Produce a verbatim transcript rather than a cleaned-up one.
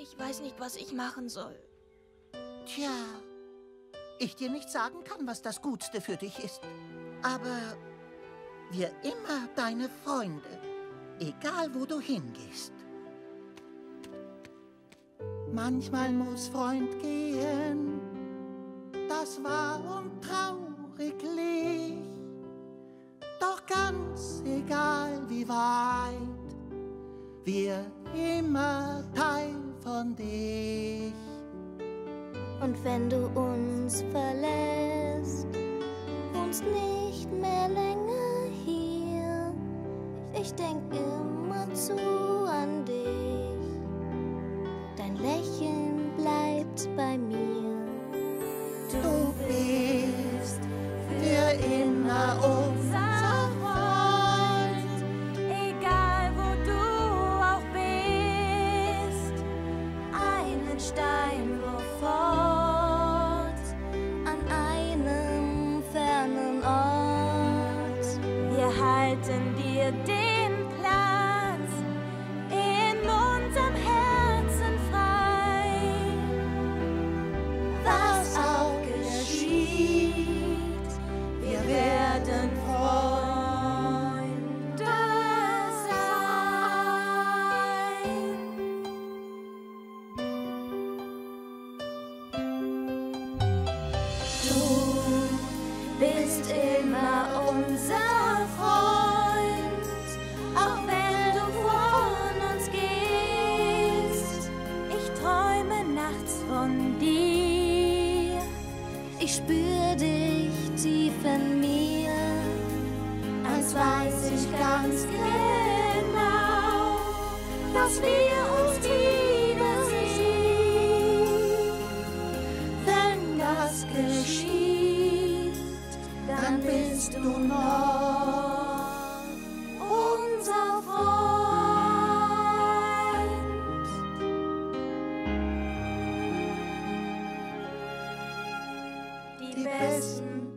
Ich weiß nicht, was ich machen soll. Tja, ich dir nicht sagen kann, was das Gutste für dich ist. Aber wir immer deine Freunde, egal wo du hingehst. Manchmal muss Freund gehen, das war und trauriglich. Doch ganz egal wie weit, wir immer Teil von dich. Und wenn du uns verlässt, wohnst nicht mehr länger hier, ich denk immer zu an dich. Dein Lächeln bleibt bei mir. Du bist für immer unser Freund, Egal wo du auch bist, einen Stein wirf fort an einem fernen Ort. Wir halten dir den Platz in unserem Herzen frei. was auch geschieht. Wir werden Freunde sein. Du bist immer unser Freund, auch wenn du von uns gehst. Ich träume nachts von dir, ich spür dich tief in mir, als weiß ich ganz genau, dass wir uns wiedersehen. Wenn das geschieht, dann bist du noch unser Freund. Die besten